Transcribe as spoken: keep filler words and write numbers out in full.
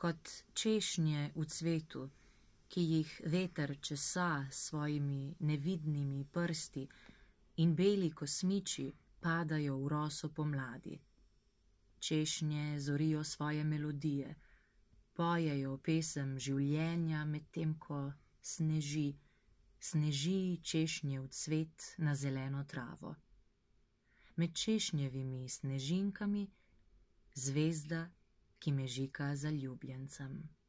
kot češnje v cvetu, ki jih veter česa s svojimi nevidnimi prsti in beli kosmiči padajo v roso pomladi. Češnje zorijo svoje melodije, pojejo pesem življenja, medtem ko sneži, sneži češnjev cvet na zeleno travo. Med češnjevimi snežinkami zvezda, ki mežika zaljubljencem.